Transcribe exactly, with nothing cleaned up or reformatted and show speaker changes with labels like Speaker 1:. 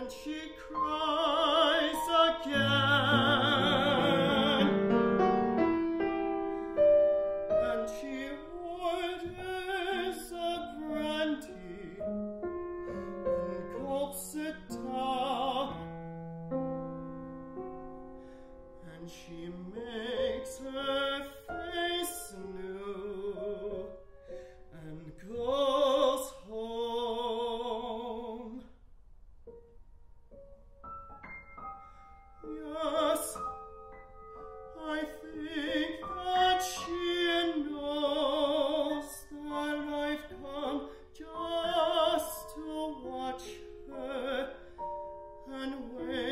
Speaker 1: And she cries again, and she orders a brandy and gulps it down, and she makes her face new and goes home. Yes, I think that she knows that I've come just to watch her and wait.